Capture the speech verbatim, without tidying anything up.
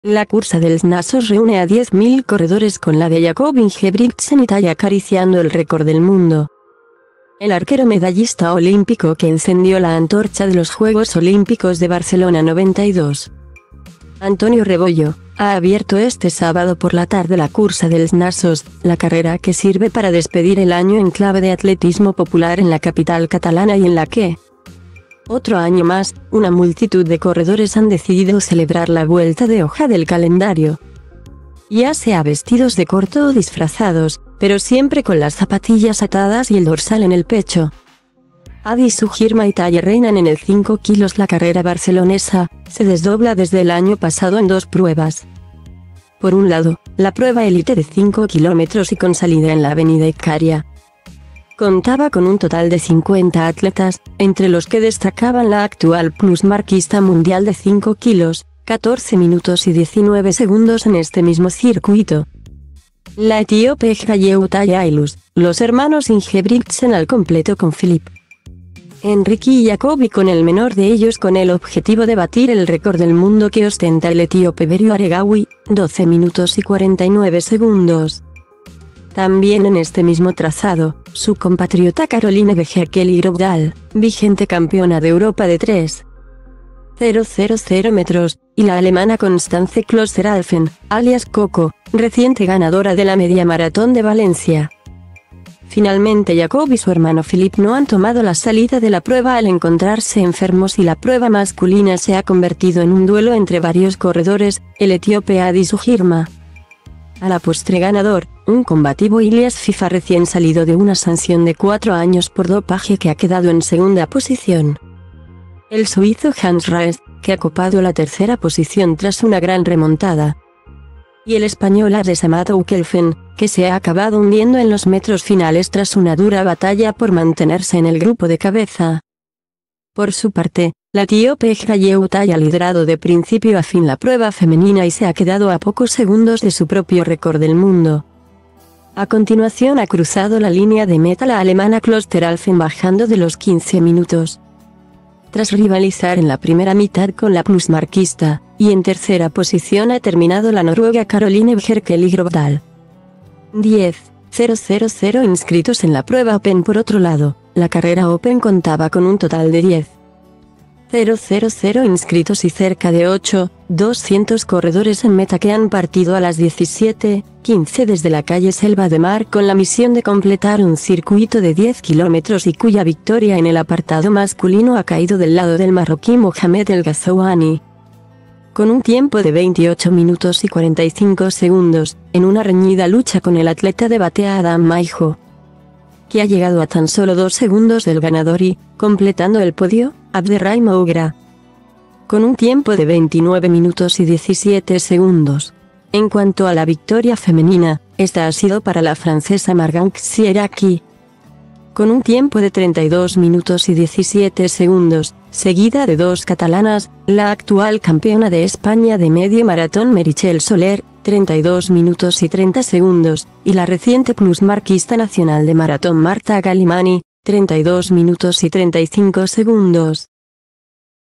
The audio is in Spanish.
La cursa dels Nasos reúne a diez mil corredores con la de Jakob Ingebrigtsen y Taya acariciando el récord del mundo. El arquero medallista olímpico que encendió la antorcha de los Juegos Olímpicos de Barcelona noventa y dos. Antonio Rebollo, ha abierto este sábado por la tarde la cursa dels Nasos, la carrera que sirve para despedir el año en clave de atletismo popular en la capital catalana y en la que, otro año más, una multitud de corredores han decidido celebrar la vuelta de hoja del calendario. Ya sea vestidos de corto o disfrazados, pero siempre con las zapatillas atadas y el dorsal en el pecho. Adi Sugirma y Taya reinan en el cinco kilos. La carrera barcelonesa se desdobla desde el año pasado en dos pruebas. Por un lado, la prueba élite de cinco kilómetros y con salida en la avenida Icària. Contaba con un total de cincuenta atletas, entre los que destacaban la actual plusmarquista mundial de cinco kilos, catorce minutos y diecinueve segundos en este mismo circuito. La etíope Hayeou Taya Ailus, los hermanos Ingebrigtsen al completo con Filip Enrique y Jacob, y con el menor de ellos con el objetivo de batir el récord del mundo que ostenta el etíope Berio Aregawi, doce minutos y cuarenta y nueve segundos. También en este mismo trazado, su compatriota Caroline Bekele-Grovdal, vigente campeona de Europa de tres punto cero metros, y la alemana Constance Kloster-Alphen, alias Coco, reciente ganadora de la media maratón de Valencia. Finalmente Jacob y su hermano Filip no han tomado la salida de la prueba al encontrarse enfermos, y la prueba masculina se ha convertido en un duelo entre varios corredores, el etíope Adi Sugirma. A la postre ganador, un combativo Ilias Fifa recién salido de una sanción de cuatro años por dopaje que ha quedado en segunda posición. El suizo Hans Raes, que ha copado la tercera posición tras una gran remontada. Y el español Ares Amato Kelfen, que se ha acabado hundiendo en los metros finales tras una dura batalla por mantenerse en el grupo de cabeza. Por su parte, la etíope Hayeou Taya ha liderado de principio a fin la prueba femenina y se ha quedado a pocos segundos de su propio récord del mundo. A continuación ha cruzado la línea de meta la alemana Kloster-Alphen bajando de los quince minutos. Tras rivalizar en la primera mitad con la plusmarquista, y en tercera posición ha terminado la noruega Caroline Bekele-Grovdal. diez mil inscritos en la prueba Open. Por otro lado, la carrera Open contaba con un total de diez mil inscritos y cerca de ocho mil doscientos corredores en meta, que han partido a las diecisiete quince desde la calle Selva de Mar con la misión de completar un circuito de diez kilómetros y cuya victoria en el apartado masculino ha caído del lado del marroquí Mohamed El Ghazouani. Con un tiempo de veintiocho minutos y cuarenta y cinco segundos, en una reñida lucha con el atleta de Batea Adam Maijo, que ha llegado a tan solo dos segundos del ganador, y, completando el podio, Abderrahim Ougra, con un tiempo de veintinueve minutos y diecisiete segundos. En cuanto a la victoria femenina, esta ha sido para la francesa Margan Xieraki, con un tiempo de treinta y dos minutos y diecisiete segundos, seguida de dos catalanas, la actual campeona de España de medio maratón Meritxell Soler, treinta y dos minutos y treinta segundos, y la reciente plusmarquista nacional de maratón Marta Galimani, treinta y dos minutos y treinta y cinco segundos.